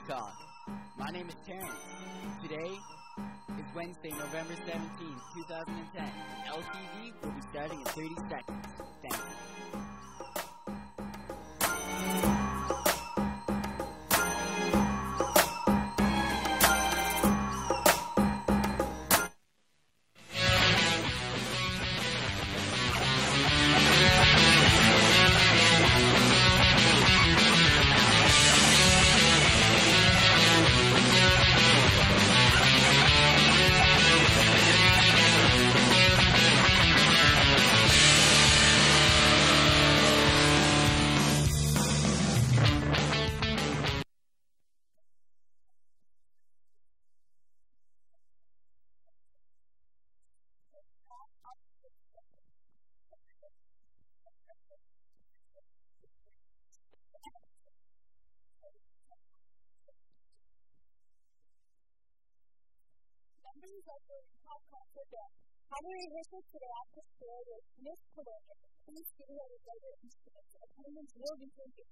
Leacock. My name is Terrence. Today is Wednesday, November 17th, 2010. LTV will be starting in 30 seconds. Thank you. Having rehearsal today after school with Miss Colonia, please see how the other instruments. Attendance will be taken.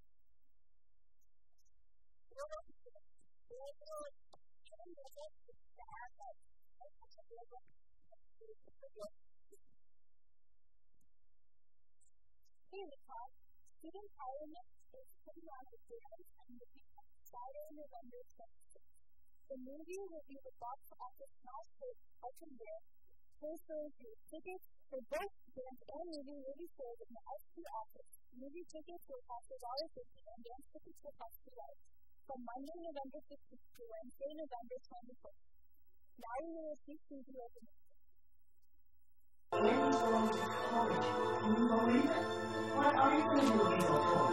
Hey, Leacock, student parliament is putting on a dance and will be Friday, November 26th. The movie will be the box office smash hit Elton John. Tickets for both dance and movie will be sold in the LTV office. Movie tickets will cost $1.50 and dance tickets will cost $2 from Monday, November 15th to Wednesday, November 24th. Now we will receive preview of the movie. When he's going to college, can you believe it? What are you going to do if you're told?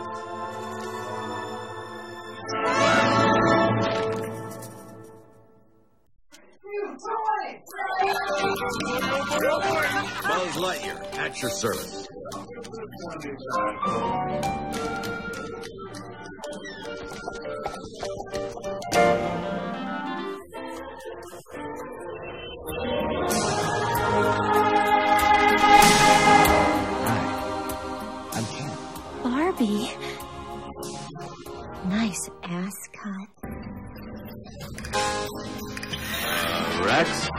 Buzz Lightyear, at your service. Hi, I'm Ken. Barbie. Nice ass cut. Rex?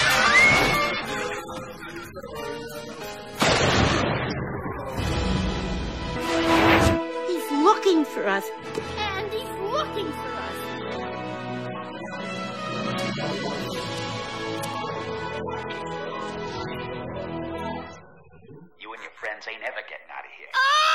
He's looking for us. And he's looking for us. You and your friends ain't ever getting out of here.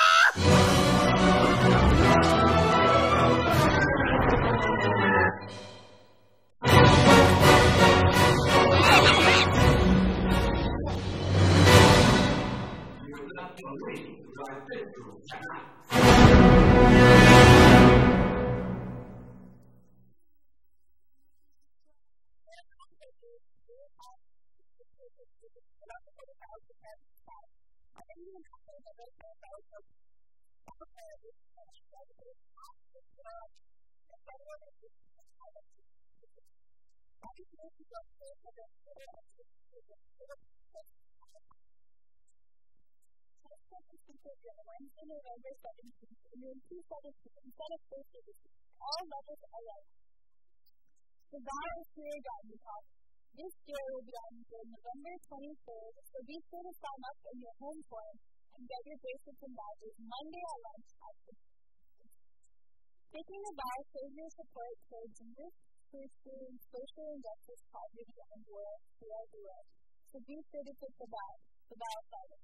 Wednesday, November 17th, noon 2:17 instead of Thursday. All levels are right. The bar is here again, Leacock. This year will be on November 23rd, so be sure to sign up in your home form and get your bracelets and badges Monday at lunch time. Taking the bar shows your support towards youth, pursuing social injustice, poverty, and war throughout the world. So be sure to take the bar Friday.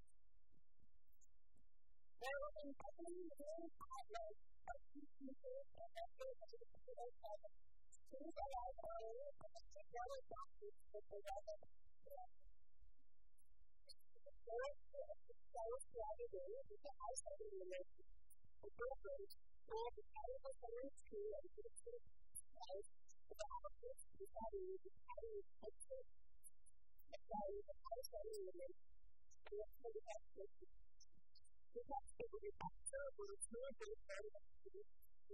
There will be happening during Adler, Please arrive early and take one of doctors with the weather. The house of the university. The girlfriend, all the valuable summer school and business life, the house is deciding the carry of culture. The value of the house of the university. And the for the best person. We have to be the doctor who is more than a part of the student.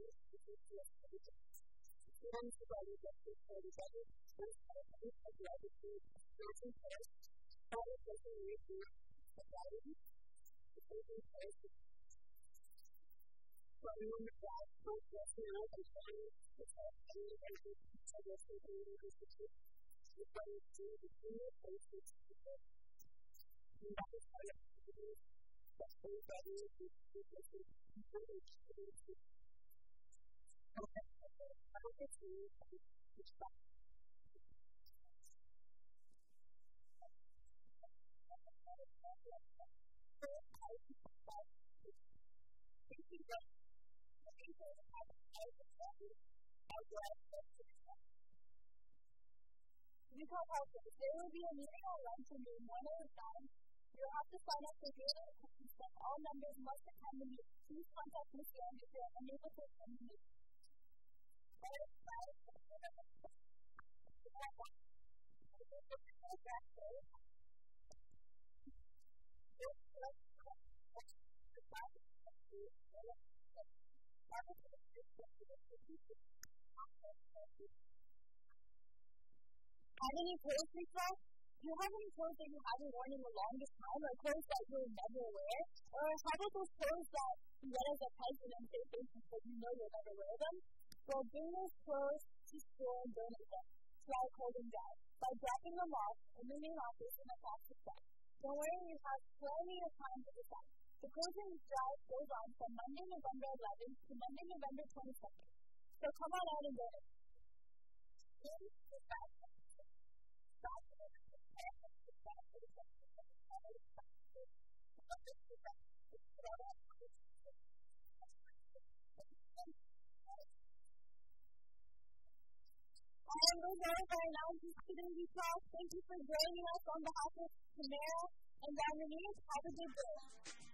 Students who are rejected for the better, first husband of the other two, nursing first, private person reading, the value, the person first. Leacock Houses. There will be a meeting on Wednesday noon, 1 at a time. You'll have to sign up for daily appointments, but all members must attend the meeting. Please contact Ms. Young if you are unable to attend the meeting. Have any clothes requests? Do you have any clothes that you haven't worn in the longest time, or clothes that you'll never wear? Or how about those clothes that you get as a present and say thank you but you know you'll never wear them? Well, bring those clothes to school and donate them to our clothing drive by dropping them off in the main office in a plastic bag. Don't worry, you have plenty of time to decide. The clothing drive goes on from Monday, November 11th to Monday, November 22nd. So come on out and donate. And those are our announcements today, Leacock. Thank you for joining us on behalf of Tamara and Dominique. Have a good day.